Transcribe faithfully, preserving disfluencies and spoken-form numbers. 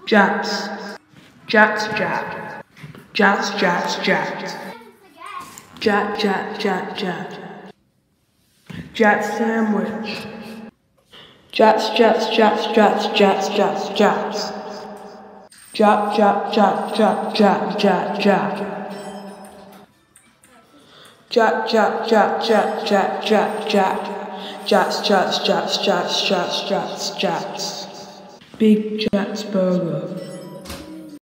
Jatz, Jatz, Jatz, Jatz, Jatz, Jatz, Jat, Jat, Jat, Jat, Jatz sandwich, Jatz, Jatz, Jatz, Jatz, Jatz, Jatz, Jatz, Jat, Jat, Jat, Jat, Jat, Jat, Jat, Jat, Jat, Jat, Jat, Jat, Jat, Jat, Jatz, Jatz, Jatz, Jatz, Jatz, Jatz, Jatz, Big Jatz burger.